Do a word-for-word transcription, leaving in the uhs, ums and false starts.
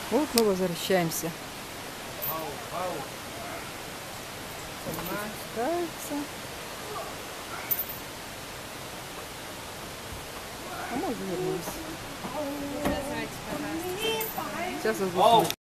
Вот мы возвращаемся. Спускается. А мы вернулись. Сейчас воздушный